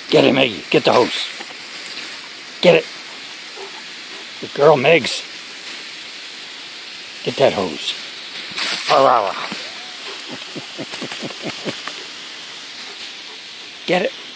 Get it, Maggie. Get the hose. Get it. Good girl, Megs. Get that hose. Get it.